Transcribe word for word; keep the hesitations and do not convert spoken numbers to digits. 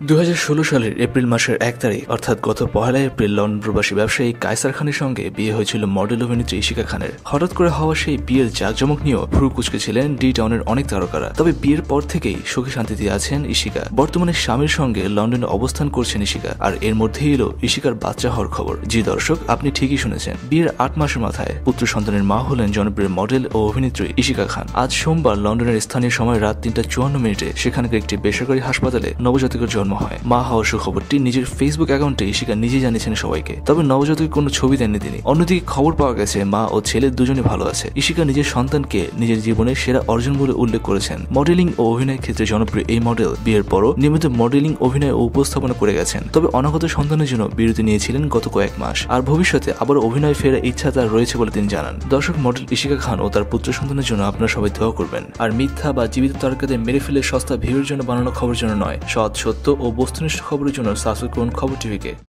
দুই হাজার ষোলো সালের এপ্রিল মাসের এক তারিখ অর্থাৎ গত পহেলা এপ্রিল লন্ডন প্রবাসী ব্যবসায়ী কায়সার খানের সঙ্গে বিয়ে হয়েছিল মডেল অভিনেত্রী ইশিকা খানের। হঠাৎ করে হওয়া সেই বিয়ের জাঁকজমক নিয়েও ভ্রু কুঁচকে ছিলেন ডি টাউনের অনেক তারকারা। তবে বিয়ের পর থেকেই সুখে শান্তিতে আছেন ইশিকা। বর্তমানে স্বামীর সঙ্গে লন্ডনে অবস্থান করছেন ইশিকা। আর এর মধ্যেই এলো ইশিকার বাচ্চা হওয়ার খবর। জি দর্শক, আপনি ঠিকই শুনেছেন, বিয়ের আট মাসের মাথায় পুত্র সন্তানের মা হলেন জনপ্রিয় মডেল ও অভিনেত্রী ইশিকা খান। আজ সোমবার লন্ডনের স্থানীয় সময় রাত তিনটা চুয়ান্ন মিনিটে সেখানকার একটি বেসরকারি হাসপাতালে নবজাতকের জন্ম হয়। মা হওয়ার সুখবরটি নিজের ফেসবুক অ্যাকাউন্টে ইশিকা নিজে জানিয়েছেন সবাইকে। তবে নবজাতকের কোনো ছবি দেননি তিনি। অন্যদিকে খবর পাওয়া গেছে মা ও ছেলে দুজনে ভালো আছে। ইশিকা নিজের সন্তানকে নিজের জীবনের সেরা অর্জন বলে উল্লেখ করেছেন। মডেলিং ও অভিনয়ের ক্ষেত্রে জনপ্রিয় এই মডেল বিয়ের পরও নিয়মিত মডেলিং, অভিনয় ও উপস্থাপনা করে গেছেন। তবে অনাগত সন্তানের জন্য বিরতি নিয়েছিলেন গত কয়েক মাস। আর ভবিষ্যতে আবার অভিনয় ফেরার ইচ্ছা তার রয়েছে বলে তিনি জানান। দর্শক, মডেল ইশিকা খান ও তার পুত্র সন্তানের জন্য আপনারা সবাই দোয়া করবেন। আর মিথ্যা বা জীবিত তারকাদের মেরে ফেলে সস্তা ভিউর জন্য বানানো খবরের জন্য নয়, সৎ, সত্য ও বস্তুনিষ্ঠ খবরের জন্য সাবস্ক্রাইব করুন খবর টিভিকে।